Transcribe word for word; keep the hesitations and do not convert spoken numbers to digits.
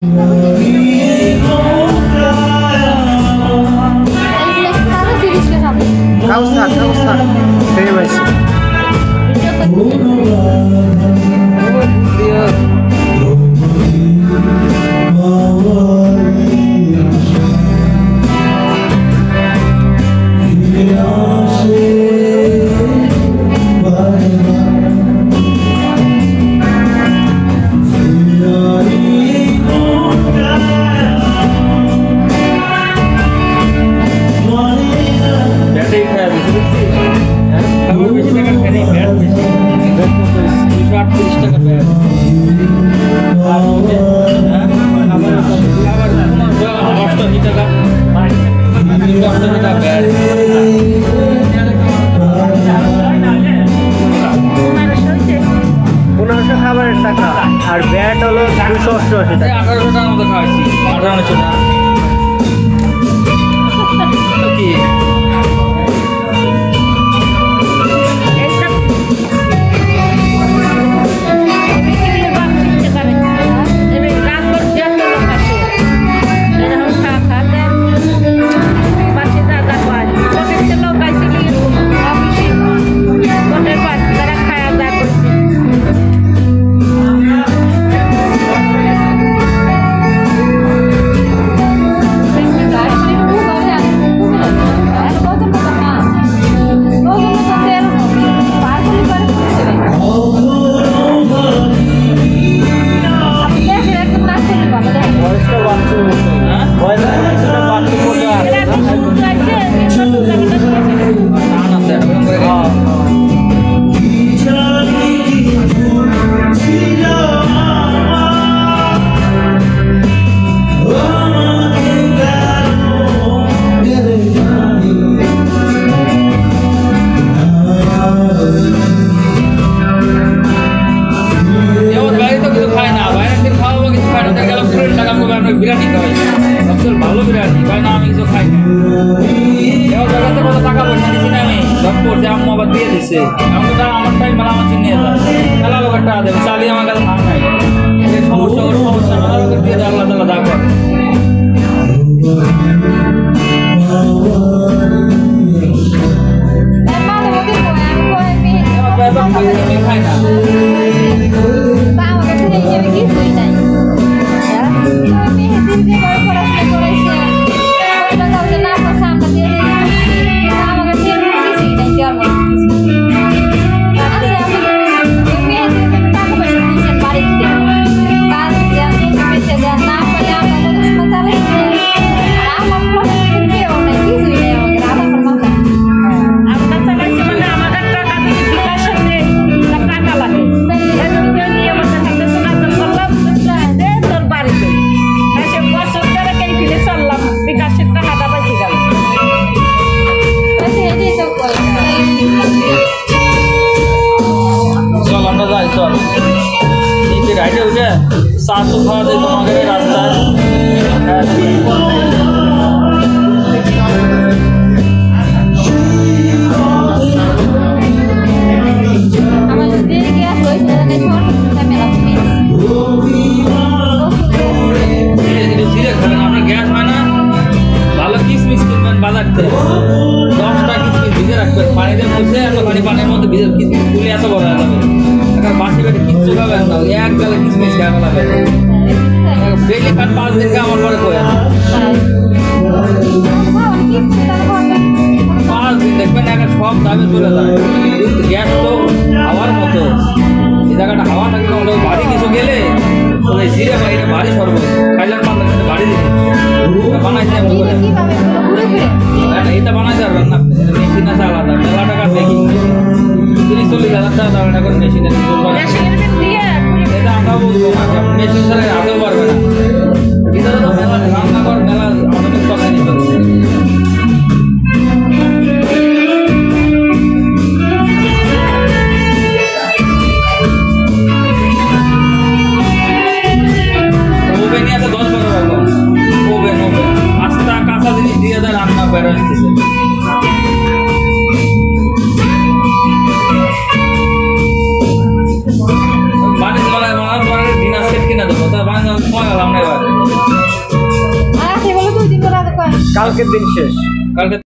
Kaos tak, kaos tak. Bebas. পনেরোশো খাবারের টাকা আর ব্যাট হলো দুশো অষ্টআশি টাকা। আঠারোশো টাকা মতো খাওয়াইছি, আঠারোশো টাকা কি বিরিয়ানি খাওয়াই সবচেয়ে ভালো বিরিয়ানি ভাই না, আমি কিছু খাই না। এও জায়গাতে কত টাকা পয়সা দিচ্ছি না আমি, সব করছে আম্মু আবার দিয়ে দিচ্ছে। আমি তো আমার টাইম মালামাছি নিয়ে যায় খেলা লোকের টাকা দেবে, চালিয়ে আমার কাছে নাম নাই। এই সমস্যা ওর সমস্যা মেলা লোকের দিয়ে দেয়, আল্লাহ তালা দা করে। আমি খাই না গাড়িতে উঠে চা তো খাওয়া যায় তোমাদের রাস্তায়। ধীরে খাবেন, আপনি গ্যাস হয় না, ভালো কিসমিস কিনবেন বাজার থেকে, দশটা কিসমিস ভিজে রাখবেন পানিতে মধ্যে, এত পানি পানির মধ্যে ভিজে কিসমিস তুলে এত বড় হয়ে যাবে। এখন বাসি বেটে কিচ্ছু খাবেন না, এক গালে কিসমিস খাওয়া লাগবে। ডেলি খান পাঁচ দিন খাওয়া আমার পরে কয়ে পাঁচ দিন দেখবেন এখন সব দামে চলে যায়। গ্যাস তো হাওয়ার মতো, এই জায়গাটা হাওয়া থাকলে আমরা বাড়ি কিছু গেলে ওই জিরে বা এটা বাড়ি সরবত খাইলাম পারলে কিন্তু বাড়ি দিতে বানাইতে এমন করে এটা বানাইতে পারবেন না। মেশিন আছে আলাদা, মেলা টাকার মেশিন, তিরিশ চল্লিশ হাজার টাকা দাম এখন মেশিনের এটা আমরা বলবো না, মেশিন ছাড়া আদৌ পারবে না। ভিতরে তো মেলা রান্নাঘর মেলা আমাদের কথা নিতে হবে। ওভেনই আছে দশ বারো রকম, ওভেন ওভেন আস্তা কাঁচা জিনিস দিয়ে দেয়, রান্না বেরো আসতেছে। বাড়ির মেলায় মালার পরে ডিনার সেট কিনে দেবো, তার বাড়ি সময় কালকের দিন শেষ। কালকে